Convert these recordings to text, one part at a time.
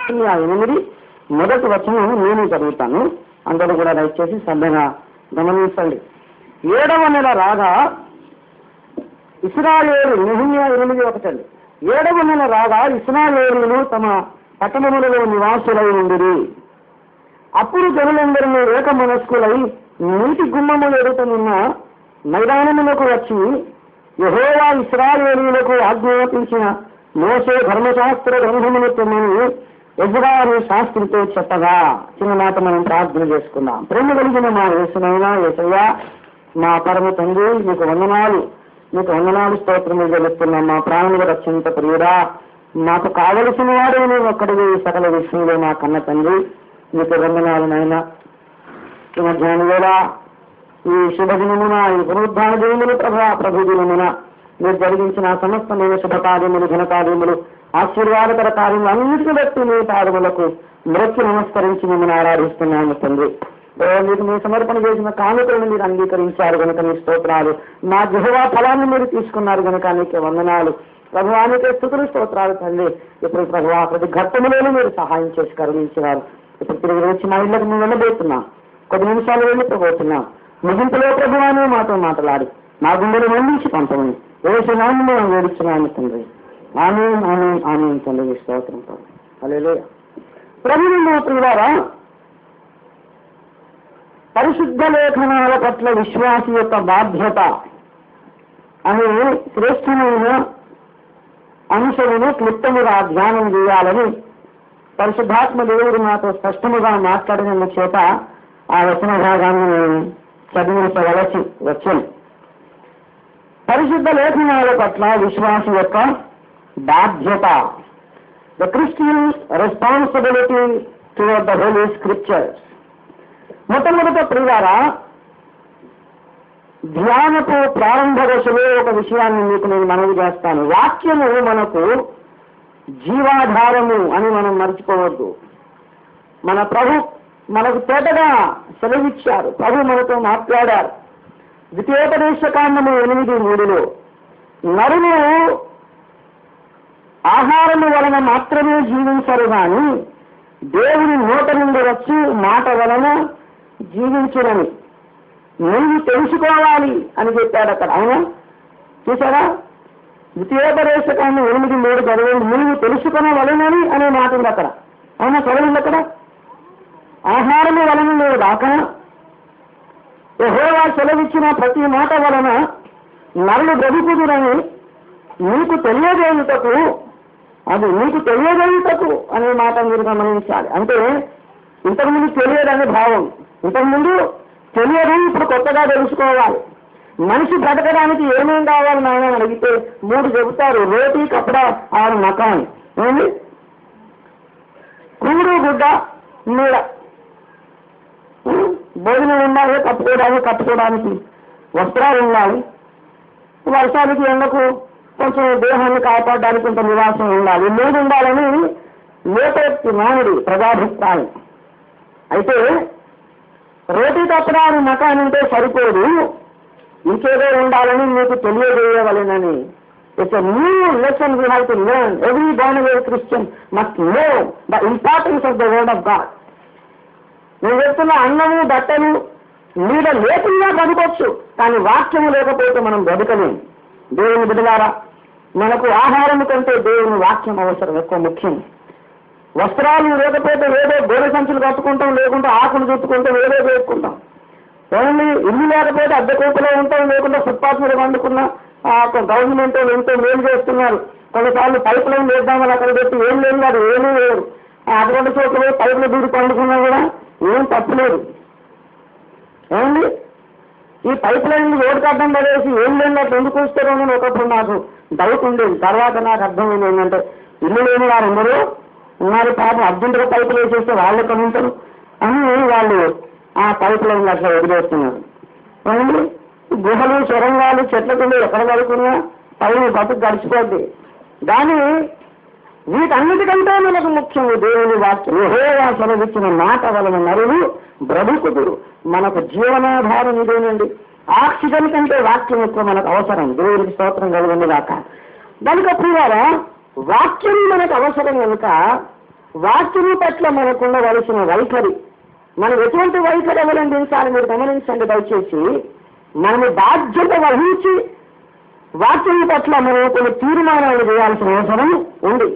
8 మొదటి వచనం నేను చదువుతాను. అందరూ కూడా దయచేసి శ్రద్ధగా గమనించండి. 7వ నెల రాగా ఇశ్రాయేలు, నెహెమ్యా 8:1. 7వ నెల రాగా ఇశ్రాయేలును తమ పట్టణములలో నివాసులై ఉండిరి. అప్పుడు జనులందరినీ ఏక మనస్కులై నీటి గుమ్మములు ఎదుటనున్న మైదానములకు వచ్చి యెహోవా ఇశ్రాయేలీయులకు ఆజ్ఞాపించిన మోషే ధర్మశాస్త్ర గ్రంథమును తెమ్మని ఎజ్రా అనే శాస్త్రితో చెప్పగా. చిన్న మాట మనం ప్రార్థన చేసుకుందాం. ప్రేమ కలిగిన మా యేసునైనా, యేసయ్యా మా పరమ తండ్రి, మీకు వందనాలు స్తోత్రములు చెల్లిస్తున్నాం. మా ప్రాణుల రక్షణ ప్రియుడా, మాకు కావలసిన వాడు నేను ఒక్కడికి సకల విషయంలో మా కన్న తండ్రి, మీకు వందనాలు నాయనా. ఈ మధ్యాహ్నం వేళ ఈ శుభదినమున, ఈ పునరుద్ధాన దినములు ప్రభు దినమున మీరు జరిగించిన సమస్తమైన శుభకార్యములు, ఘనకార్యములు, ఆశీర్వాదకర కార్యములు అన్నిటిని బట్టి మీ పాదములకు మృత్యు నమస్కరించి మిమ్మల్ని ఆరాధిస్తున్నాము తండ్రి. మీకు మీరు సమర్పణ చేసిన కానుకలను మీరు అంగీకరించారు కనుక మీ స్తోత్రాలు. మా యెహోవా ఫలాన్ని మీరు తీసుకున్నారు కనుక నీకే వందనాలు ప్రభువానికే స్తుతులు, స్తోత్రాలు తండ్రి. ఇప్పుడు ప్రభువా ప్రతి ఘట్టములోనూ మీరు సహాయం చేసి కరుణించినారు. ఇప్పుడు తిరిగి వచ్చి మా ఇళ్ళకి మేము వెళ్ళబోతున్నాం. కొద్ది నిమిషాలు వెళ్ళిపోతున్నాం. ముగింపులో ప్రభువానే మాతో మాట్లాడి మా గుండెలు మందించి పంపమని యేసునామమున మేము వేడుచున్నాము తండ్రి. ఆమేన్, ఆమేన్, ఆమేన్ తండ్రి. స్తోత్రం హల్లెలూయా. ప్రభువును ప్రియులారా, పరిశుద్ధ లేఖనాల పట్ల విశ్వాసి యొక్క బాధ్యత అనే శ్రేష్టమైన అంశమును క్లుప్తముగా ధ్యానం చేయాలని పరిశుద్ధాత్మ దేవుడు నాతో స్పష్టముగా మాట్లాడిన చేత ఆ వచన భాగాన్ని చదివించవలసి వచ్చింది. పరిశుద్ధ లేఖనాల పట్ల విశ్వాసి యొక్క బాధ్యత, the Christian's responsibility toward the holy scriptures. మొట్టమొదట ప్రియులారా, ధ్యానపు ప్రారంభ దశలో ఒక విషయాన్ని మీకు నేను మనవి చేస్తాను. వాక్యము మనకు జీవాధారము అని మనం మర్చిపోవద్దు. మన ప్రభు మనకు తేటగా సెలవిచ్చారు. ప్రభు మనతో మాట్లాడారు. ద్వితీయోపదేశకాండము 8:3 నరులు ఆహారము వలన మాత్రమే జీవించరు గాని దేవుని నోట నుండి వచ్చి మాట వలన జీవించురని నువ్వు తెలుసుకోవాలి అని చెప్పాడు అక్కడ. అవునా, చూసారా? ద్వితీయోపదేశకాండం 8:3 చదవండి. నువ్వు తెలుసుకొనవలెనని అనే మాట ఉంది అక్కడ. అవునా, చదవండి అక్కడ. ఆహారము వలన నువ్వు రాక యెహోవా సెలవిచ్చిన ప్రతి మాట వలన నరులు బ్రతుకుదురని నీకు తెలియజేయుటకు, అది నీకు తెలియజేయుటకు అనే మాట మీరు గమనించాలి. అంటే ఇంతకుముందు తెలియదని భావం, ఇంతకుముందు తెలియదు, ఇప్పుడు కొత్తగా తెలుసుకోవాలి. మనిషి బ్రతకడానికి ఏమేం కావాలి నాయన అడిగితే 3 చెబుతారు. రోటీ, కపడా, 6 మకాన్. ఏంటి? కూడు, గుడ్డ, నీడ. భోజనం ఉండాలి, కట్టుకోవడానికి వస్త్రాలు ఉండాలి, వర్షానికి ఎండకు కొంచెం దేహాన్ని కాపాడడానికి కొంత నివాసం ఉండాలి. 3 ఉండాలని లోతెత్తి నానుడి ప్రజాభిప్రాయం. అయితే రోటీ, కపడాలు, మకాన్ ఉంటే సరిపోదు, ఇంకేదో ఉండాలని మీకు తెలియజేయవలెనని. It's a new lesson we have to learn. Every born again Christian must know the importance of the word of God. నేను చెప్తున్న అన్నము, బట్టలు, నీడ లేకుండా బతకొచ్చు, కానీ వాక్యము లేకపోతే మనం బతకలేము. దేవుని బిడ్డలారా, మనకు ఆహారం కంటే దేవుని వాక్యం అవసరం, ఎక్కువ ముఖ్యం. వస్త్రాలు లేకపోతే ఏదో గోడె సంచులు కట్టుకుంటాం, లేకుంటే ఆకులు చుట్టుకుంటాం, ఏదో చేసుకుంటాం. ఏమండి, ఇల్లు లేకపోతే అద్దె కోపలో ఉంటాం, లేకుండా ఫుట్పాత్ మీద వండుకున్నా గవర్నమెంట్ ఎంతో మేలు చేస్తున్నారు. కొన్నిసార్లు పైప్ లైన్ వేద్దామని అక్కడ పెట్టి ఏం లేదు, అది ఏమీ లేదు. అటువంటి చోట్ల పైపులు దూరి పండుకున్నా కూడా ఏం తప్పులేదు. ఏమండి, ఈ పైప్ లైన్ రోడ్డు కట్టడం పడేసి ఏం లేదు అట్లా ఎందుకు వస్తారో అని ఒకప్పుడు నాకు డౌట్ ఉండేది. తర్వాత నాకు అర్థమైంది ఏంటంటే, ఇల్లు లేని వారు అందరూ ఉన్నారు, పాపం అర్జెంటుగా పైపులు వేసేస్తే వాళ్ళు ఎక్కడ ఉంటారు అని వాళ్ళు ఆ పైప్ లైన్ అట్లా వదిలేస్తున్నారు. ఏమండి, గుహలు, సొరంగాలు, చెట్ల కింద ఎక్కడ పడుకున్నా పైన బతుకు గడిచిపోద్ది. కానీ వీటన్నిటికంటే మనకు ముఖ్యం దేవుని వాక్యం. యెహోవా సెలవిచ్చిన మాట వలన నరులు బ్రతుకుదురు. మనకు జీవనాధారం ఇదేనండి. ఆక్సిజన్ కంటే వాక్యం ఎక్కువ మనకు అవసరం. దేవునికి స్తోత్రం కలుగుతుంది కాక. కనుక ప్రియులారా, వాక్యం మనకు అవసరం కనుక వాక్యము పట్ల మనకుండవలసిన వైఖరి, మనం ఎటువంటి వైఖరి అవలంబించాలి మీరు గమనించండి దయచేసి. మనము బాధ్యత వహించి వాక్యం పట్ల మనం కొన్ని తీర్మానాలు చేయాల్సిన అవసరం ఉంది.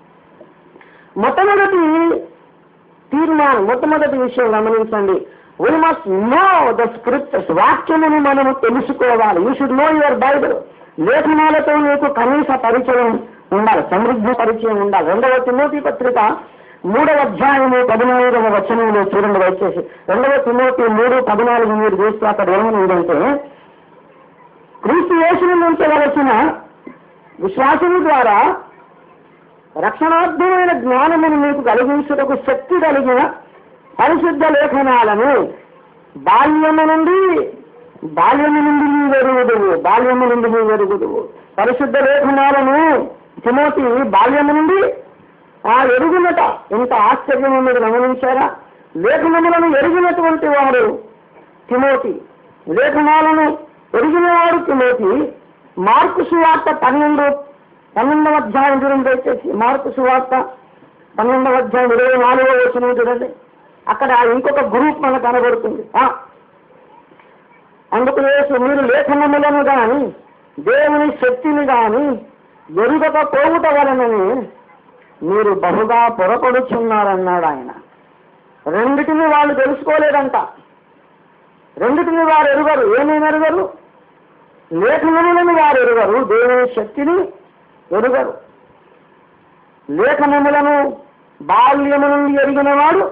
మొట్టమొదటి విషయం గమనించండి. We must know the scriptures. వాక్యమును మనము తెలుసుకోవాలి. You should know your Bible. లేఖనాలతో నీకు కనీస పరిచయం ఉండాలి, సమృద్ధి పరిచయం ఉండాలి. 2వ తిమోతి పత్రిక 3వ అధ్యాయము 14వ వచనంలో చూడండి వచ్చేసి. 2వ తిమోతి 3:14 మీరు చూస్తే అక్కడ ఏమనుందంటే, క్రీస్తు యేసును ఉంచవలసిన విశ్వాసము ద్వారా రక్షణార్థమైన జ్ఞానమును మీకు కలిగించుటకు శక్తి కలిగిన పరిశుద్ధ లేఖనాలను బాల్యము నుండి నీ వెరుగుదువు. పరిశుద్ధ లేఖనాలను తిమోతి బాల్యము నుండి ఎరుగునట. ఎంత ఆశ్చర్యము మీరు గమనించారా? లేఖనములను ఎరిగినటువంటి వాడు తిమోతి, లేఖనాలను ఎరిగినవాడు తిమోతి. మార్కు సువార్త 12వ అధ్యాయం చూడండి దయచేసి. మార్కు సువార్త 12వ అధ్యాయం 24వ వచనం చూడండి. అక్కడ ఇంకొక గ్రూప్ మనకు కనబడుతుంది. అందుకు యేసు, మీరు లేఖనములను గాని దేవుని శక్తిని గాని ఎరుగకపోవుట వలనని మీరు బహుగా పొరపడుచున్నారన్నాడు ఆయన. రెండిటిని వాళ్ళు తెలుసుకోలేదంట. రెండిటిని వారు ఎరుగరు. ఏమేమి ఎరుగరు? లేఖనములను వారు ఎరుగరు, దేవుని శక్తిని ఎరుగరు. లేఖనములను బాల్యము నుండి ఎరిగిన వాడు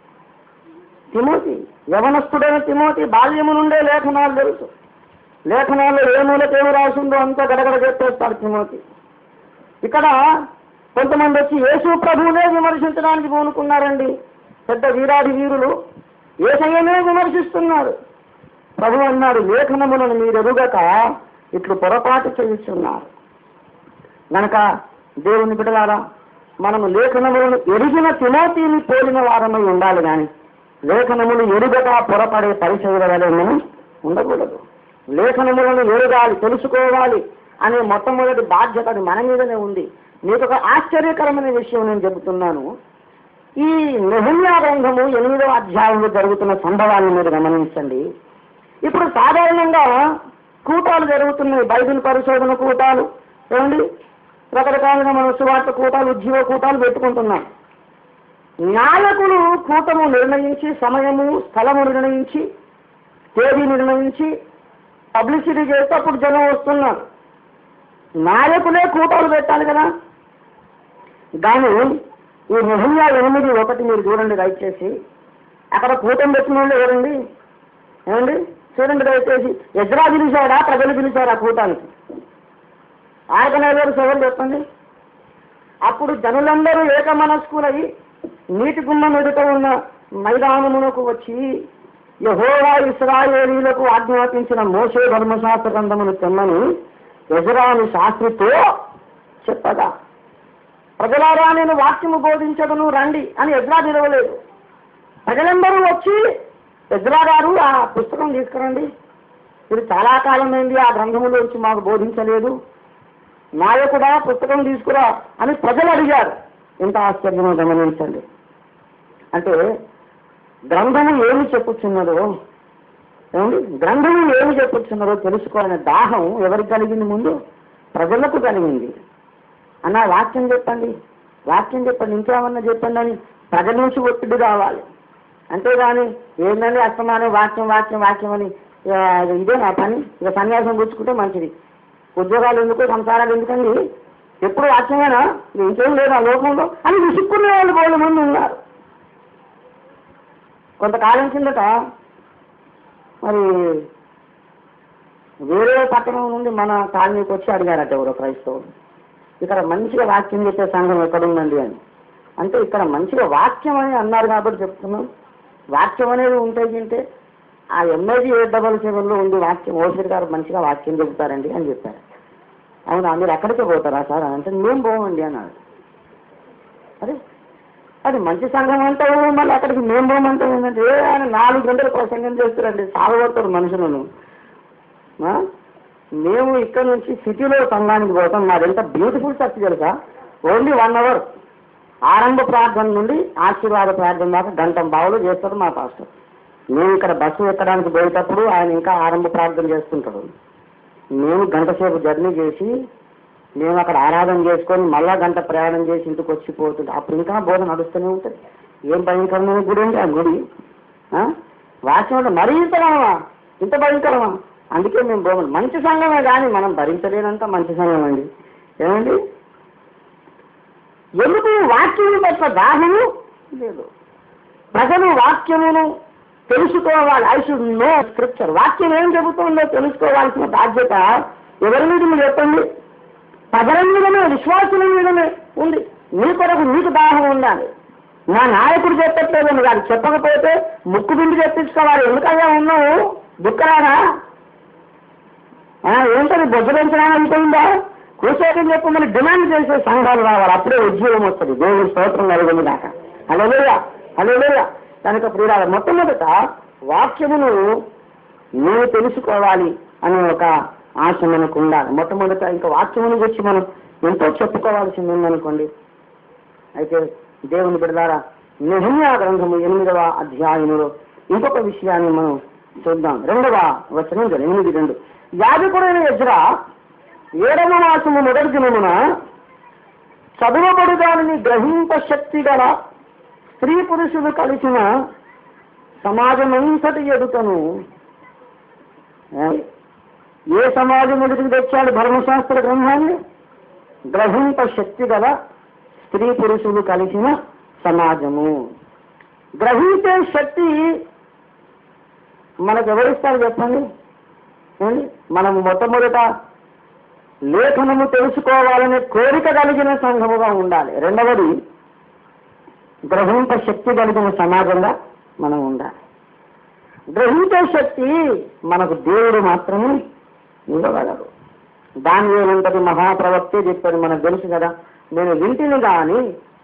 తిమోతి. యవనస్తుడైన తిమోతి బాల్యము నుండే లేఖనాలు తెలుసు. లేఖనాల్లో ఏ మూలకేమి రాసిందో అంతా గడగడ చెప్పేస్తాడు తిమోతి. ఇక్కడ కొంతమంది వచ్చి యేసు ప్రభువునే విమర్శించడానికి పూనుకున్నారండి. పెద్ద వీరాది వీరులు యేసయ్యనే విమర్శిస్తున్నారు. ప్రభు అన్నాడు, లేఖనములను మీరు ఎరుగక ఇట్లు పొరపాటు చేస్తున్నారు. గనక దేవుని బిడ్డలారా, మనము లేఖనములను ఎరిగిన తిమోతిని పోలిన వారమై ఉండాలి కానీ లేఖనములు ఎరుగక పొరపడే పరిచయుల వలె మనం ఉండకూడదు. లేఖనములను ఎరగాలి, తెలుసుకోవాలి అనే మొట్టమొదటి బాధ్యత అది మన మీదనే ఉంది. మీకు ఒక ఆశ్చర్యకరమైన విషయం నేను చెబుతున్నాను. ఈ నెహెమ్యా గ్రంథము 8వ అధ్యాయంలో జరుగుతున్న సంభవాన్ని మీరు గమనించండి. ఇప్పుడు సాధారణంగా కూటాలు జరుగుతున్నాయి, బైబిల్ పరిశోధన కూటాలు, ఏమండి, రకరకాలుగా మనం సువార్త కూటాలు, ఉద్యోగ కూటాలు పెట్టుకుంటున్నాం. నాయకులు కూటము నిర్ణయించి, సమయము స్థలము నిర్ణయించి, తేదీ నిర్ణయించి పబ్లిసిటీ చేస్తే అప్పుడు జనం వస్తున్నారు. నాయకులే కూటాలు పెట్టాలి కదా. కానీ ఈ నెహెమ్యా 8:1 మీరు చూడండి దయచేసి. అక్కడ కూటం పెట్టిన వాళ్ళు ఎవరండి? ఏమండి చూడండి దయచేసి. ఎజ్రా పిలిచాడా, ప్రజలు పిలిచారా కూటానికి? ఆర్గనైజర్స్ ఎవరు చెప్పండి. అప్పుడు జనులందరూ ఏకమనస్కులై నీటి గుమ్మం ఎదుట ఉన్న మైదానమునకు వచ్చి యెహోవా ఇశ్రాయేలీయులకు ఆజ్ఞాపించిన మోషే ధర్మశాస్త్ర గ్రంథమును తెమ్మని ఎజ్రాను శాస్త్రితో చెప్పగా, ప్రజలారా నేను వాక్యము బోధించదను రండి అని ఎజ్రా పిలవలేదు. ప్రజలందరూ వచ్చి ఎజ్రా గారు ఆ పుస్తకం తీసుకురండి, ఇది చాలా కాలమైంది ఆ గ్రంథములోంచి మాకు బోధించలేదు, నాయకుడా పుస్తకం తీసుకురా అని ప్రజలు అడిగారు. ఎంత ఆశ్చర్యమో గమనించండి. అంటే గ్రంథము ఏమి చెప్పుచున్నదో, గ్రంథము ఏమి చెప్పుచున్నదో తెలుసుకోవాలనే దాహం ఎవరికి కలిగింది? ముందు ప్రజలకు కలిగింది. అన్న వాక్యం చెప్పండి, వాక్యం చెప్పండి, ఇంకేమన్నా చెప్పండి అని ప్రజల నుంచి ఒత్తిడి రావాలి. అంతేగాని ఏంటంటే అస్తమానం వాక్యం వాక్యం వాక్యం అని ఇదే నా పని, ఇక సన్యాసం పుచ్చుకుంటే మంచిది, ఉద్యోగాలు ఎందుకు, సంసారాలు ఎందుకండి, ఎప్పుడు వాక్యమేనా, ఇంకేం లేదు ఆ లోకంలో అని విసుక్కునే వాళ్ళు బోళ్ళ మంది ఉన్నారు. కొంతకాలం కిందట మరి వేరే పట్టణం నుండి మన కాలనీకి వచ్చి అడిగారట ఎవరో క్రైస్తవుడు, ఇక్కడ మంచిగా వాక్యం చెప్పే సంఘం ఎక్కడుందండి అని. అంటే ఇక్కడ మంచిగా వాక్యం అని అన్నారు కాబట్టి చెప్తున్నాం. వాక్యం అనేది ఉంటే తింటే ఆ MIG 877లో ఉంది వాక్యం, ఓసిరి గారు మంచిగా వాక్యం చెబుతారండి అని చెప్పారు. అవునా, మీరు ఎక్కడికి పోతారా సార్ అంటే మేము పోమండి అన్నాడు. అరే అది మంచి సంఘం అంటే మళ్ళీ అక్కడికి మేము పోమంటే ఏంటంటే ఆయన 4 గంటలు ప్రసంగం చేస్తారండి, సాగబడతారు మనుషులను. మేము ఇక్కడ నుంచి సిటీలో సంఘానికి పోతాం, మాది ఎంత బ్యూటిఫుల్ చర్చ్ తెలుసా, ఓన్లీ 1 hour ఆరంభ ప్రార్థన నుండి ఆశీర్వాద ప్రార్థన దాకా గంట బావులు చేస్తాడు మా పాస్టర్. మేము ఇక్కడ బస్సు ఎక్కడానికి పోయేటప్పుడు ఆయన ఇంకా ఆరంభ ప్రార్థన చేసుకుంటాడు. మేము గంట సేపు జర్నీ చేసి మేము అక్కడ ఆరాధన చేసుకొని మళ్ళా గంట ప్రయాణం చేసి ఇంటికి వచ్చిపోతుంటే అప్పుడు ఇంకా బోధ నడుస్తూనే ఉంటుంది. ఏం భయంకరమైన గుడి అండి ఆ గుడి. వాక్యం మరీ ఇంత భయంకరమా? అందుకే మేము బోధన మంచి సంఘమే కానీ మనం భరించలేనంత మంచి సంఘం అండి. ఏమండి, ఎందుకు వాక్యం పట్ల దాహము లేదు. ప్రజలు వాక్యమును తెలుసుకోవాలి. I should know scripture. వాక్యం ఏం చెబుతుందో తెలుసుకోవాల్సిన బాధ్యత ఎవరి మీద మీరు చెప్పండి? ప్రజల మీదనే, విశ్వాసుల మీదనే ఉంది. నీ కొరకు నీకు దాహం ఉండాలి. నా నాయకుడు చెప్పట్లేదని కాదు, చెప్పకపోతే ముక్కు బిండి చెప్పించుకోవాలి. ఎందుకయ్యా ఉన్నావు దుఃఖరానా? ఏంటది బొజ్జలించడానికి అయిపోయిందా? కూర్చోకని చెప్పమని డిమాండ్ చేసే సంఘాలు రావాలి. అప్పుడే ఉద్యోగం వస్తుంది. దేవుడి స్తోత్రం నలుగురి దాకా. హల్లెలూయా, హల్లెలూయా. కనుక ప్రియులారా, మొట్టమొదట వాక్యమును నేను తెలుసుకోవాలి అనే ఒక ఆశ మనకు ఉండాలి. మొట్టమొదట ఇంకా వాక్యమును గురించి మనం ఎంతో చెప్పుకోవాల్సింది ఉందనుకోండి. అయితే దేవుని బిడ్డలారా, నెహెమ్యా గ్రంథము 8వ అధ్యాయములో ఇంకొక విషయాన్ని మనం చూద్దాం. 2వ వచనం 8:2. యాజకుడైన ఎజ్రా 7వ మాసము మొదటి దినమున చదువబడు దానిని గ్రహింప శక్తి గల స్త్రీ పురుషులు కలిసిన సమాజమంతటి ఎదుటను. ఏ సమాజం ఎదుటికి తెచ్చాడు ధర్మశాస్త్ర గ్రంథాన్ని? గ్రహింప శక్తి గల స్త్రీ పురుషులు కలిసిన సమాజము. గ్రహించే శక్తి మనకు ఎవరిస్తారు చెప్పండి? మనము మొట్టమొదట లేఖనము తెలుసుకోవాలనే కోరిక కలిగిన సంఘముగా ఉండాలి. రెండవది, గ్రహింప శక్తి కలిగిన సమాజంగా మనం ఉండాలి. గ్రహించే శక్తి మనకు దేవుడు మాత్రమే ఇవ్వగలరు. దాని ఏముంటది? మహాప్రవక్తే చెప్పాడు, మనకు తెలుసు కదా. నేను వింటిని కానీ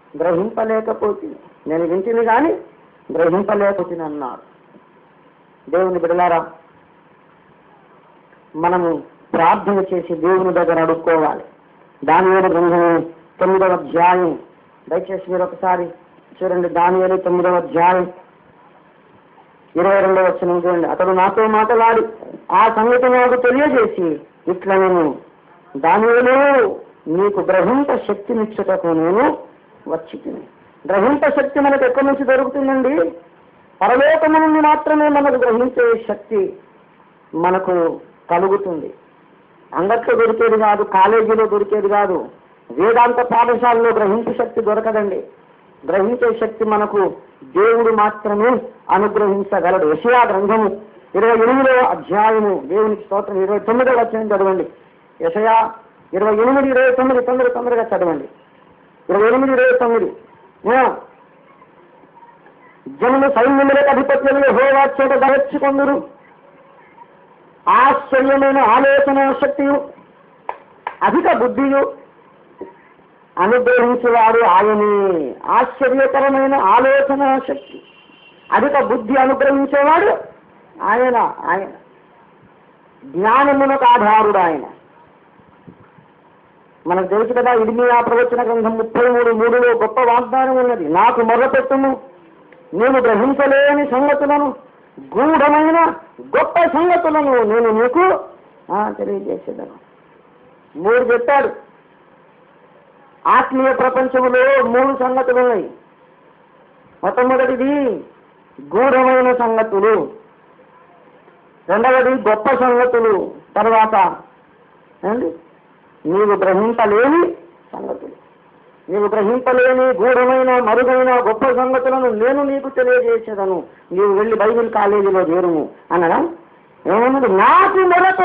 గ్రహింపలేకపోతే అన్నారు. దేవుని బిడ్డలారా, మనము ప్రార్థన చేసి దేవుని దగ్గర అడుక్కోవాలి. దానియేలు గ్రంథము 9వ అధ్యాయం, దయచేసి మీరు ఒకసారి చూడండి. దానియేలు 9వ అధ్యాయం 22వ వచనం చూడండి. అతడు నాతో మాట్లాడి ఆ సంగతి నాకు తెలియజేసి ఇట్లా, నేను దానియేలు నీకు గ్రహింప శక్తినిచ్చుటకు నేను వచ్చి తిని. గ్రహింప శక్తి మనకు ఎక్కడి నుంచి దొరుకుతుందండి? పరలోకము నుండి మాత్రమే మనకు గ్రహించే శక్తి మనకు కలుగుతుంది. అంగట్లో దొరికేది కాదు, కాలేజీలో దొరికేది కాదు, వేదాంత పాఠశాలలో గ్రహించే శక్తి దొరకదండి. గ్రహించే శక్తి మనకు దేవుడు మాత్రమే అనుగ్రహించగలడు. యెషయా గ్రంథము 28వ అధ్యాయము, దేవునికి స్తోత్రం, 29వ వచనం చదవండి. యెషయా 28:29 తొందరగా చదవండి. 28:29. జనులు సైన్యములకు అధిపత్యులు యెహోవా చేత దయచుకొందురు. ఆశ్చర్యమైన ఆలోచన శక్తియు అధిక బుద్ధియు అనుగ్రహించేవాడు ఆయనే. ఆశ్చర్యకరమైన ఆలోచన శక్తి, అధిక బుద్ధి అనుగ్రహించేవాడు ఆయన. జ్ఞానమునకు ఆధారుడు ఆయన. మనకు తెలుసు కదా, ఇర్మీయా ప్రవచన గ్రంథం 33:3లో గొప్ప వాగ్దానం ఉన్నది. నాకు మొర్రపెట్టుము, నేను గ్రహించలేని సంగతులను, గూఢమైన గొప్ప సంగతులను నేను నీకు తెలియజేసేదను. 3 చెప్పాడు. ఆత్మీయ ప్రపంచంలో 3 సంగతులు ఉన్నాయి. మొట్టమొదటిది గూఢమైన సంగతులు, రెండవది గొప్ప సంగతులు, తర్వాత నీవు గ్రహింపలేని సంగతులు. నీవు గ్రహింపలేని గూఢమైన మరుగైన గొప్ప సంగతులను నేను నీకు తెలియజేసేదను. నీవు వెళ్ళి బైబిల్ కాలేజీలో చేరుము అనగా ఏమన్నది? నాకు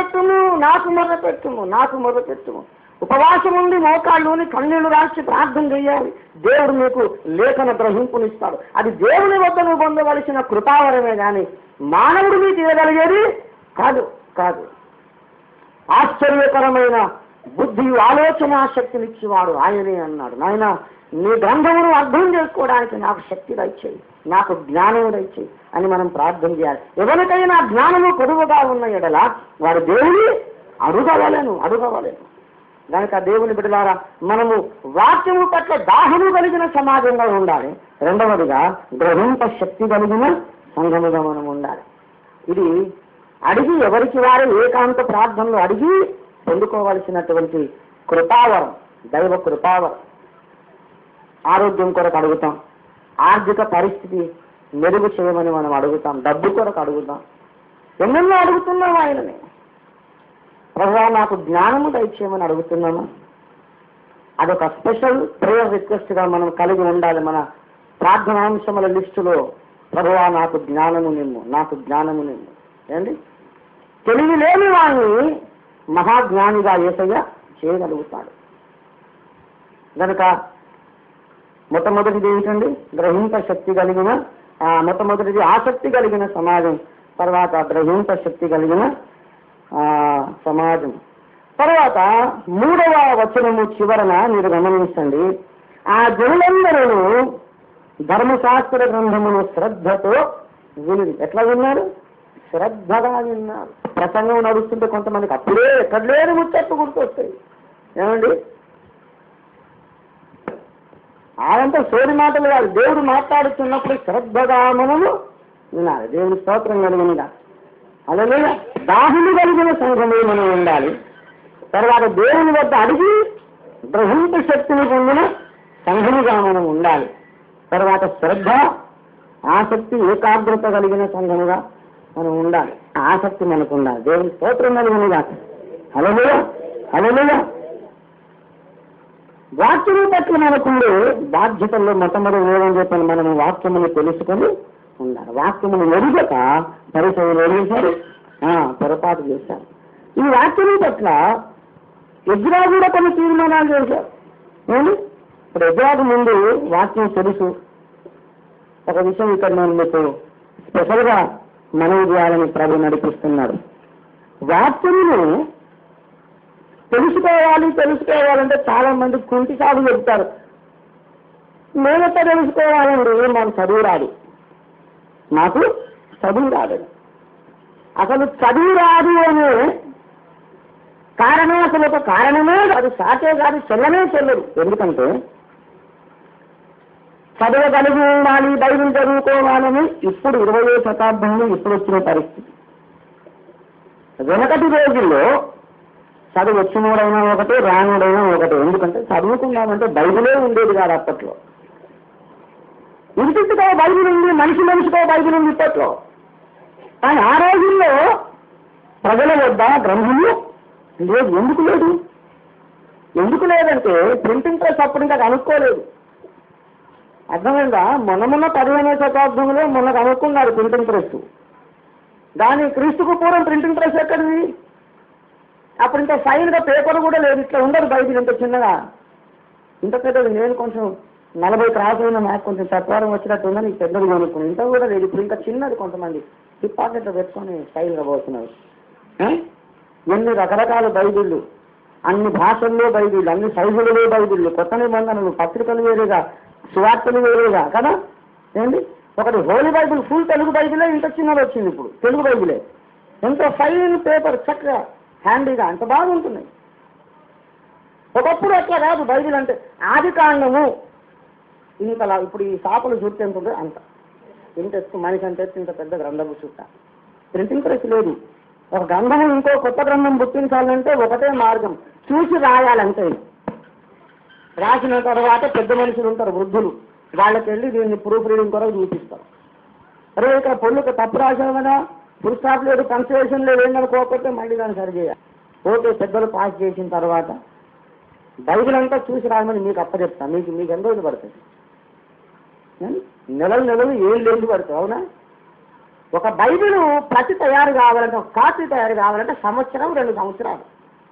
మొరపెట్టుము. ఉపవాసం ఉండి మోకాళ్ళుని కన్నీళ్లు రాసి ప్రార్థన చేయాలి. దేవుడు నీకు లేఖన గ్రహింపునిస్తాడు. అది దేవుని వద్ద నువ్వు పొందవలసిన కృపావరమే కానీ మానవుడు నీకు ఇవ్వగలిగేది కాదు. ఆశ్చర్యకరమైన బుద్ధి, ఆలోచన శక్తినిచ్చేవాడు ఆయనే అన్నాడు. నాయన, నీ గ్రంథమును అర్థం చేసుకోవడానికి నాకు శక్తి దయచేయి, నాకు జ్ఞానము దయచేయి అని మనం ప్రార్థన చేయాలి. ఎవరికైనా జ్ఞానము కొదువుగా ఉన్న ఎడల వారు దేవుని అడుగవలెను. కనుక దేవుని బిడ్డలారా మనము వాక్యము పట్ల దాహము కలిగిన సమాజంగా ఉండాలి. రెండవదిగా గ్రహింప శక్తి కలిగిన సంఘముగా మనం ఉండాలి. ఇది అడిగి ఎవరికి వారు ఏకాంత ప్రార్థనలు అడిగి పొందుకోవలసినటువంటి కృపావరం, దైవ కృపావరం. ఆరోగ్యం కొరకు అడుగుతాం, ఆర్థిక పరిస్థితి మెరుగు చేయమని మనం అడుగుతాం, డబ్బు కొరకు అడుగుతాం, ఎన్నెన్నో అడుగుతున్నాం ఆయనని. ప్రభువా నాకు జ్ఞానము దయచేయమని అడుగుతున్నామా? అదొక స్పెషల్ ప్రేయర్ రిక్వెస్ట్గా మనం కలిగి ఉండాలి. మన ప్రార్థనాంశముల లిస్టులో ప్రభువా నాకు జ్ఞానము నిమ్ము, నాకు జ్ఞానము నిమ్ము. ఏంటి తెలివి లేని వాడిని మహాజ్ఞానిగా యేసయ్య చేయగలుగుతాడు. కనుక మొట్టమొదటిది ఏంటండి? గ్రహింప శక్తి కలిగిన మొట్టమొదటిది ఆసక్తి కలిగిన సమాజం, తర్వాత గ్రహింప శక్తి కలిగిన సమాజం. తర్వాత 3వ వచనము చివరన మీరు గమనించండి, ఆ జనులందరూ ధర్మశాస్త్ర గ్రంథమును శ్రద్ధతో విని. ఎట్లా విన్నారు? శ్రద్ధగా విన్నారు. ప్రసంగం నడుస్తుంటే కొంతమందికి అప్పుడే ఎక్కడ లేని ముచ్చట్లు గుర్తొస్తాయి. ఏమండి, అదంతా సోది మాటలు కాదు. దేవుడు మాట్లాడుతున్నప్పుడు శ్రద్ధగా మనము వినాలి. దేవుని స్తోత్రం కలిగినగా. అలాగే దాహము కలిగిన సంఘమే మనం ఉండాలి. తర్వాత దేవుని వద్ద అడిగి గ్రహింప శక్తిని పొందిన సంఘముగా మనం ఉండాలి. తర్వాత శ్రద్ధ, ఆసక్తి, ఏకాగ్రత కలిగిన సంఘముగా మనం ఉండాలి. ఆసక్తి మనకు ఉండాలి. దేవుని స్తోత్రం కలిగినగా. హల్లెలూయా, హల్లెలూయా. వాక్యము పట్ల మనకుండే బాధ్యతల్లో మొట్టమొదటి ఏమని చెప్పాను? మనము వాక్యమును తెలుసుకొని ఉండాలి. వాక్యమును ఎరుగక పరిచయం ఎరిగించారు, పొరపాటు చేశారు. ఈ వాక్యము పట్ల ఎజ్రా కూడా కొన్ని తీర్మానాలు చేశారు. ఇప్పుడు ఎజ్రాకు ముందు వాక్యం తెలుసు. ఒక విషయం ఇక్కడ నేను మీకు స్పెషల్గా మనవి చేయాలని ప్రభు నడిపిస్తున్నాడు. వాక్యమును తెలుసుకోవాలంటే చాలా మంది కుంటి సాగు చెప్తారు. మేమెట్లా తెలుసుకోవాలండి? మాకు చదువు రాదు, మాకు చదువు రాదు. అసలు చదువు రాదు అనే కారణం అసలు ఒక కారణమే కాదు, సాటే కాదు, చెల్లదు. ఎందుకంటే చదవగలిగి ఉండాలి, బైబిల్ చదువుకోవాలని ఇప్పుడు 20వ శతాబ్దంలో ఇప్పుడు వచ్చిన పరిస్థితి. వెనకటి రోజుల్లో చదువు వచ్చినోడైనా ఒకటే, రానోడైనా ఒకటే. ఎందుకంటే చదువుకున్నామంటే బైబిలే ఉండేది కాదు అప్పట్లో. ఇంటికో బైబిల్ ఉంది, మనిషికో బైబిల్ ఉంది ఇప్పట్లో. కానీ ఆ రోజుల్లో ప్రజల వద్ద గ్రంథము లేదు. ఎందుకు లేదంటే ప్రింటింగ్ ప్రెస్ అప్పుడు ఇంకా కనుక్కోలేదు. అర్థమైందా? మొన్న 15వ శతాబ్దంలో కనుక్కున్నారు ప్రింటింగ్ ప్రెస్. దాని క్రీస్తుకు పూర్వం ప్రింటింగ్ ప్రెస్ ఎక్కడిది? అప్పుడు ఇంత ఫైన్గా పేపర్ కూడా లేదు. ఇట్లా ఉండదు బైబిల్, ఇంత చిన్నగా, ఇంత పెద్దది. నేను కొంచెం 40 క్రాస్ అయినా నాకు కొంచెం చత్వారం వచ్చినట్టు ఉందని పెద్దది కొనుక్కున్నాను. ఇంత కూడా లేదు. ఇప్పుడు ఇంకా చిన్నది. కొంతమంది హిప్ పాకెట్లో పెట్టుకొని స్టైల్గా పోతున్నారు. ఎన్ని రకరకాల బైబిళ్ళు, అన్ని భాషల్లో బైబిళ్ళు, అన్ని సైజులలో బైబిళ్ళు, కొత్త నిబంధనలు, పత్రికలు వేరేగా, సువార్తలు వేరేగా కదా. ఏంటి, ఒకటి హోలీ బైబిల్, ఫుల్ తెలుగు బైబిలే ఇంత చిన్నది వచ్చింది. ఇప్పుడు తెలుగు బైబిలే ఎంతో ఫైన్ పేపర్, చక్కగా హ్యాండీగా, అంత బాగుంటున్నాయి. ఒకప్పుడు అట్లా కాదు. బైబిల్ అంటే ఆది కాండము ఇంతలా. ఇప్పుడు ఈ షాపులు చుట్టూ ఎంత ఉంటుంది అంత, ఇంత మనిషి అంటే ఇంత పెద్ద గ్రంథము చుట్ట. ప్రింటింగ్ ప్రెస్ లేదు. ఒక గ్రంథము ఇంకో కొత్త గ్రంథం పుట్టించాలంటే ఒకటే మార్గం, చూసి రాయాలంటే. రాసిన తర్వాత పెద్ద మనుషులు ఉంటారు, వృద్ధులు, వాళ్ళకి వెళ్ళి దీన్ని ప్రూఫ్ రీడింగ్ కొరకు చూపిస్తారు. అరే ఇక్కడ పొల్లుకి తప్పు రాశావు కదా, ఫుల్ స్టాప్ లేదు, కన్సిడరేషన్ లేదు, ఏంటనుకోకపోతే మళ్ళీ దాన్ని సరిచేయాలి. ఓకే, పెద్దలు పాస్ చేసిన తర్వాత బైబిల్ అంతా చూసి రాయమని మీకు అప్పచెప్తాను. మీకు ఎన్ని రోజులు పడుతుంది? నెలలు 7 ఏళ్ళు పడుతుంది. అవునా? ఒక బైబిల్ ప్రతి తయారు కావాలంటే, ఒక కాపీ తయారు కావాలంటే 1-2 సంవత్సరాలు.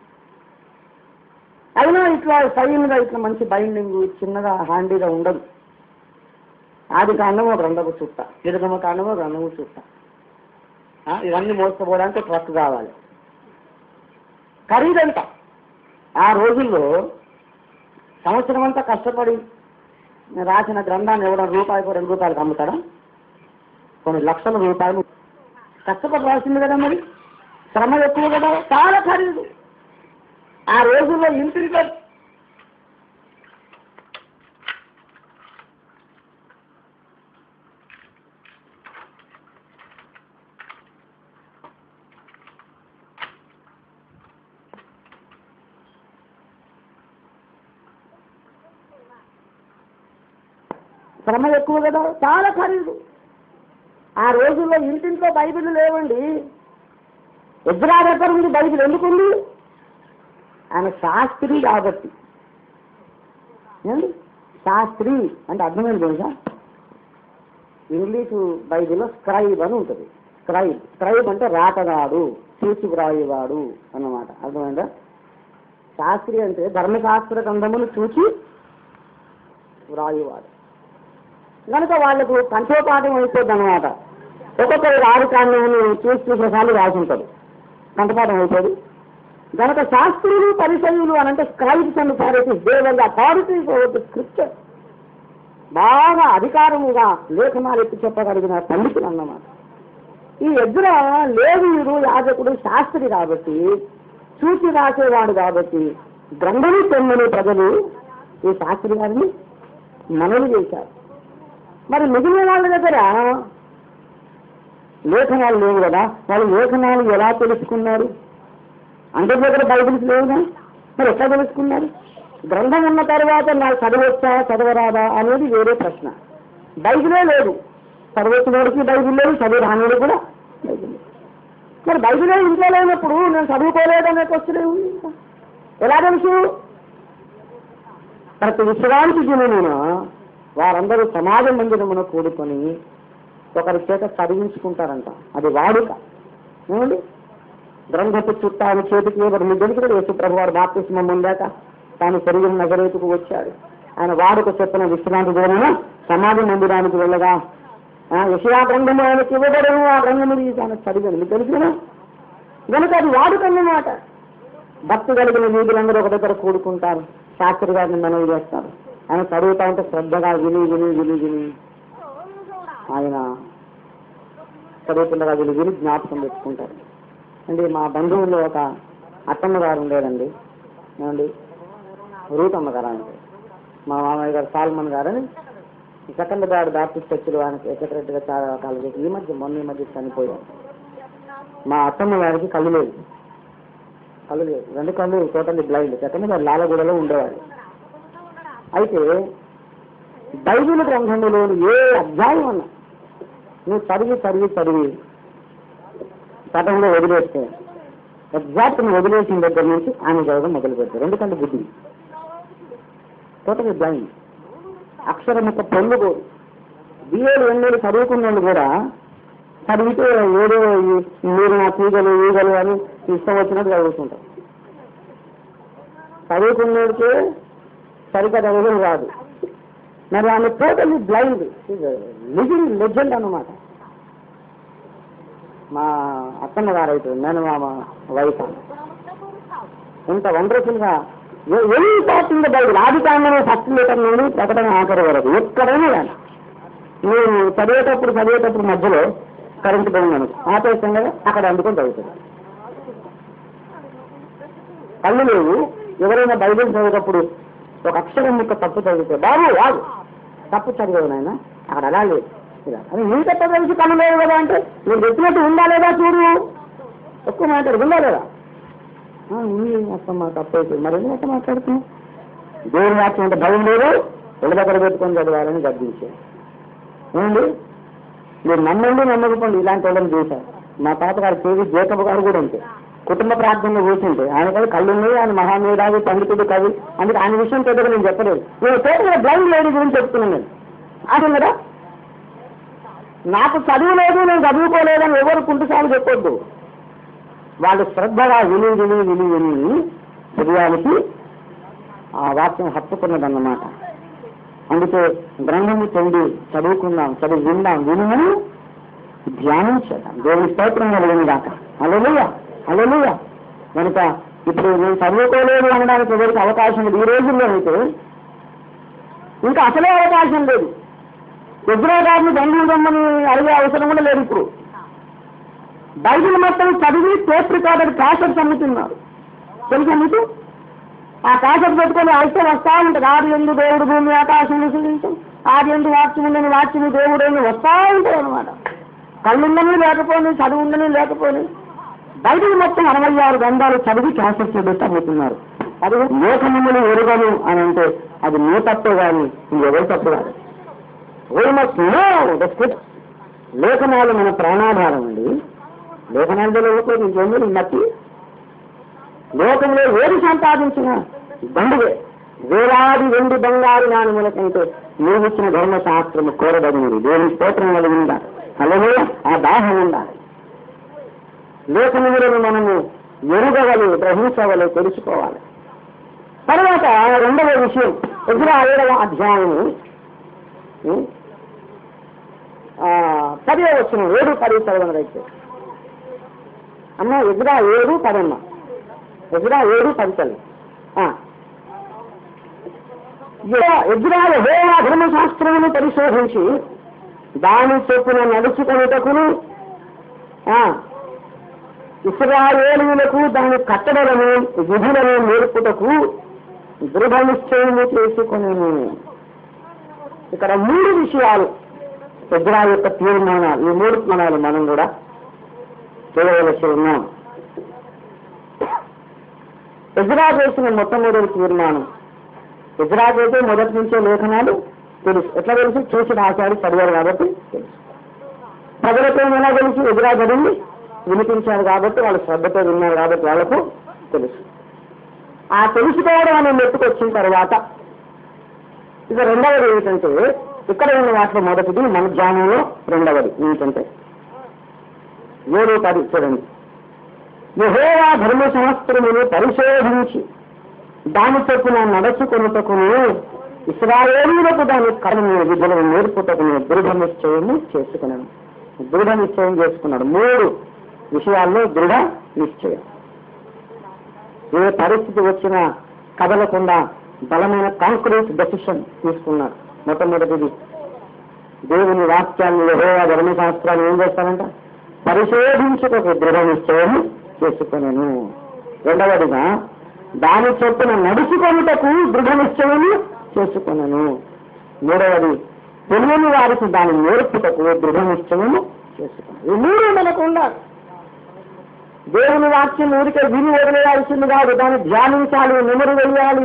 అయినా ఇట్లా ఫైన్గా ఇట్లా మంచి బైండింగ్ చిన్నగా హ్యాండీగా ఉండదు. ఆది కాండమో గ్రంథపు చుట్ట, నిర్గమ కాండమో గ్రంథము చుట్ట. ఇవన్నీ మోసుకుపోవడానికి ట్రక్ కావాలి. ఖరీదంత. ఆ రోజుల్లో సంవత్సరం అంతా కష్టపడి రాసిన గ్రంథాన్ని ఎవరైనా ₹1-2 అమ్ముతాడా? కొన్ని లక్షల రూపాయలు కష్టపడి రాసింది కదా. మరి శ్రమ ఎక్కువ కదా, చాలా ఖరీదు. ఆ రోజుల్లో ఇంటిలో శ్రమ ఎక్కువ కదా, చాలా ఖరీదు. ఆ రోజుల్లో ఇంటింట్లో బైబిల్ లేవండి. ఎజ్రా దగ్గర ఉంది బైబిల్. ఎందుకుంది? ఆయన శాస్త్రి కాబట్టి. శాస్త్రి అంటే అర్థమైంది తెలుసా? ఇంగ్లీషు బైబిల్లో స్క్రైబ్ అని ఉంటుంది. స్క్రైబ్ అంటే రాతగాడు, చూసి వ్రాయేవాడు అన్నమాట. అర్థమైందా? శాస్త్రి అంటే ధర్మశాస్త్ర గ్రంథమును చూసి వ్రాయేవాడు. కనుక వాళ్లకు కంఠోపాఠం అయిపోద్ది అన్నమాట. ఒక్కొక్కరు రాజకాన్ని చూసాలు రాసి ఉంటారు, కంఠపాఠం అయిపోదు. కనుక శాస్త్రులు పరిచయులు అని అంటే scribes and Pharisees, they were the authorities over the scripture. బాగా అధికారముగా లేఖనాలు ఎత్తి చెప్పగలిగిన పండితులు అన్నమాట. ఈ ఎజ్రా లేవీయుడు యాజకుడు శాస్త్రి కాబట్టి, చూసి రాసేవాడు కాబట్టి గ్రంథము తెమ్మని ప్రజలు ఈ శాస్త్రి గారిని మనవి చేశారు. మరి మిగిలిన వాళ్ళ దగ్గర లేఖనాలు లేవు కదా, వాళ్ళు లేఖనాలు ఎలా తెలుసుకున్నారు? అందరి దగ్గర బైబిల్స్ లేవుగా, మరి ఎట్లా తెలుసుకున్నారు? గ్రంథం ఉన్న తర్వాత నాకు చదవచ్చా చదవరాదా అనేది వేరే ప్రశ్న. బైబిలే లేదు, చదవచ్చినోడికి బైబిల్ లేదు, చదువు రానివాడు కూడా బైబిల్ లేదు. మరి బైబిలే ఇంట్లో లేనప్పుడు నేను చదువుకోలేదనే క్వశ్చన్ ఉంది. ఎలా తెలుసు? ప్రతి విశ్రాంతి దినమున వారందరూ సమాజ మందిరమున కూడుకొని ఒకరి చేత చదివించుకుంటారంట. అది వాడుక. ఏమండి? గ్రంథపు చుట్టాన్ని చేతికి ఎవరు తెలుసు కదా, యేసుప్రభు వారు బాప్తిస్మం పొందాక తాను పెరిగిన నజరేతుకు వచ్చాడు. ఆయన వాడుక చెప్పిన విశ్రాంతి దినమున సమాజ మందిరానికి వెళ్ళగా యెషయా గ్రంథము ఆయనకి ఇవ్వబడము, ఆ గ్రంథము ఆయన చదివాను. మీకు తెలుసు కదా. కనుక అది వాడుక అన్నమాట. భక్తి కలిగిన వీధులందరూ ఒక దగ్గర కూడుకుంటారు, శాస్త్రి గారిని మనవి చేస్తారు. ఆయన చదువుతా ఉంటే శ్రద్ధగా విని విని విని విని ఆయన చదువుతుండగా విని విని జ్ఞాపకం పెట్టుకుంటారు. అండి, మా బంధువుల్లో ఒక అత్తమ్మ గారు ఉండేదండి. ఏమండి, రూతమ్మ గారు అంటే మా మామయ్య గారు సాల్మన్ గారని సెకండ్ గారు బాప్టిస్ట్ చర్చిలో ఆయనకి సెక్రటరీగా చాలా కాలం చేసి మొన్న ఈ మధ్య చనిపోయారు. మా అత్తమ్మ గారికి కళ్ళు లేదు, రెండు కళ్ళు టోటల్లీ బ్లైండ్. సెకండ్ గారు లాలగూడలో ఉండేవాడు. అయితే బైబిల్ గ్రంథంలోని ఏ అధ్యాయం అన్నా నువ్వు చదివి చదివి చదివి సటంలో వదిలేస్తే ఎగ్జాక్ట్ నువ్వు వదిలేసిన దగ్గర నుంచి ఆయన చదవడం మొదలు పెడతారు. ఎందుకంటే బుద్ధి టోటల్లీ బ్లైండ్, అక్షరం యొక్క పొందుకోరు. బిఏలు ఎన్నేళ్ళు చదువుకున్నాళ్ళు కూడా చదివితే ఏదో మీరు నా తీగలు ఈగలు అని ఇష్టం వచ్చినట్టు చదువుతుంటారు. చదువుకున్నడికే సరిగ్గా చదవడం రాదు. మరి ఆమె టోటల్లీ బ్లైండ్, లివింగ్ లెజెండ్ అన్నమాట. మా అత్తమ్మ గారు అయితే నేను మా వైఫ్ ఎంత వండర్ఫుల్ గా any part in the Bible, ఆది కాండమే ఫస్ట్ లెటర్ నుండి ప్రకటన ఆఖరి వరకు ఎక్కడైనా కానీ నేను చదివేటప్పుడు మధ్యలో కరెంట్ పోయింది ఆపేస్తాం కదా, అక్కడ అందుకొని చదువుతుంది. కళ్ళు లేవు. ఎవరైనా బైబిల్ చదివేటప్పుడు ఒక అక్షరం ముక్క తప్పు చదివితే బాబు వాడు తప్పు చదివేది నాయన, అక్కడ అలా లేదు అని నీ తప్ప తెలిసి కళ్ళు లేవు కదా అంటే నేను చెప్పినట్టు ఉందా లేదా చూడు, ఎక్కువ మాట్లాడు ఉందా లేదా, ఉంది అత్తమ్మ తప్పు అయిపోయింది. మరి ఎందుకు మాట్లాడుతున్నావు? దేవుని వాక్యం అంటే భయం లేదు, ఒళ్ళ దగ్గర పెట్టుకొని చదవాలని గర్దించారు. ఏమండి, మీరు నమ్మండి నమ్మకపోండి, ఇలాంటి వాళ్ళని చూశారు. మా తాతగారు కేవీ జేకబ్ గారు కూడా అంతే. కుటుంబ ప్రార్థనలో కూర్చుంటే ఆయన కదా కళ్ళు ఉన్నాయి, ఆయన మహామేధావి పండితుడు కవి, అందుకే ఆయన విషయం పెద్దగా నేను చెప్పలేదు. నేను టోటల్గా బ్లైండ్ లేడీ గురించి చెప్తున్నాను. నేను అర్థం కదా, నాకు చదువు లేదు, నేను చదువుకోలేదని ఎవరు కుంటుసార్లు చెప్పొద్దు. వాళ్ళు శ్రద్ధగా విని విని విని విని హృదయానికి ఆ వాక్యం హత్తుకున్నదన్నమాట. అందుకే గ్రంథము చెంది చదువుకుందాం, చదువు విందాం, విని ధ్యానం చేద్దాం. దేవుని స్తోత్రం కలిగిన దాకా. హల్లెలూయా, హల్లెలూయా. కనుక ఇప్పుడు నేను చదువుకోలేదు అనడానికి ఎవరికి అవకాశం లేదు. ఈ రోజుల్లో అయితే ఇంకా అసలే అవకాశం లేదు. ఎజ్రా గారిని బంధువులు రమ్మని అడిగే అవసరం కూడా లేదు. ఇప్పుడు బైబిల్ మొత్తం చదివి టేప్ రికార్డర్ క్యాసెట్స్ అమ్ముతున్నారు. తెలుసా మీకు? ఆ కాసెట్ పెట్టుకొని అయితే వస్తా ఉంటుంది. ఆది ఎందు దేవుడు భూమి ఆకాశం సృజించు, ఆది ఎందు వాక్యం ఉందని వాక్యము దేవుడని వస్తా ఉంటుంది అనమాట. కళ్ళుందని లేకపోని, చదువు ఉందని లేకపోని, బైబిల్ మొత్తం 66 గ్రంథాలు చదివి క్యాసెట్ పెట్టబోతున్నారు. అది లేఖనములు ఎరుగను అని అంటే అది నీ తప్పే కానీ ఇంకెవరు తప్పు కాదు. లేఖనాలు మన ప్రాణాధారం అండి. లేఖనాలు తెలియకపోతే ఇంకేమీ నచ్చి లోకంలో ఏది సంపాదించినా దండుగే. వేలాది వెండి బంగారు నాణ్యముల కంటే నీవిచ్చిన ధర్మశాస్త్రము కోరదగినది. దేవుని స్తోత్రం కలిగి ఉండాలి. అలాగే ఆ దాహం ఉండాలి. లేఖనములను మనము ఎరుగవలి, గ్రహించవలి, తెలుసుకోవాలి. తర్వాత రెండవ విషయం, ఎజ్రా 7వ అధ్యాయము 10వ వచనం, 7-10 చదవనరైతే అమ్మ. ఎజ్రా 7:10 అమ్మ. ఎజ్రా 7:10. ఎజ్రా యెహోవా ధర్మశాస్త్రమును పరిశోధించి దాని చొప్పున నడుచుకొనుటకును ఇశ్రాయేలీయులకు దాని కట్టడలను విధులను నేర్పుటకు దృఢ నిశ్చయము చేసుకొనెను. ఇక్కడ 3 విషయాలు ఎజ్రా యొక్క తీర్మానాలు. ఈ 3 తీర్మానాలు మనం కూడా చేయవలసి ఉన్నాం. ఎజ్రా చేసిన మొట్టమొదటి తీర్మానం, ఎజ్రాకైతే మొదటి నుంచే లేఖనాలు తెలుసు. ఎట్లా తెలుసు? చూసి రాశాడు, చదివారు కాబట్టి తెలుసు. ప్రజలతో ఎలా తెలుసు? ఎజ్రా చదివి వినిపించారు కాబట్టి, వాళ్ళు శ్రద్ధతో విన్నారు కాబట్టి వాళ్ళకు తెలుసు. ఆ తెలుసుకోవడం అనే మెట్టుకొచ్చిన తర్వాత ఇక రెండవది ఏమిటంటే, ఇక్కడ ఉన్న వాటిలో మొదటిది, మన జ్ఞానంలో రెండవది ఏమిటంటే 7:10 చూడండి. యెహోవా ధర్మశాస్త్రమును పరిశోధించి దాని చొప్పున నడుచుకొనుటకును ఇశ్రాయేలీయులకు దాని కర్మను విధులను నేర్పుటకును దృఢ నిశ్చయము చేసుకున్నాను. దృఢ నిశ్చయం చేసుకున్నాడు. 3 విషయాల్లో దృఢ నిశ్చయం. ఏ పరిస్థితి వచ్చినా కదలకుండా బలమైన కాంక్రీట్ డెసిషన్ తీసుకున్నాడు. మొట్టమొదటిది దేవుని వాక్యాన్ని, యెహోవా ధర్మశాస్త్రాన్ని ఏం చేస్తానంట? పరిశోధించుటకు దృఢ నిశ్చయం చేసుకున్నాను. రెండవదిగా దాని చొప్పున నడుచుకొనుటకు దృఢ నిశ్చయం చేసుకున్నాను. మూడవది తెలియని వారికి దాన్ని నేర్పుటకు దృఢ నిశ్చయం చేసుకున్నాను. ఈ 3 మనకు ఉండాలి. దేవుని వాక్యం ఊరికే విని వదిలేయాల్సింది కాదు, దాన్ని ధ్యానించాలి, నెమరు వేయాలి,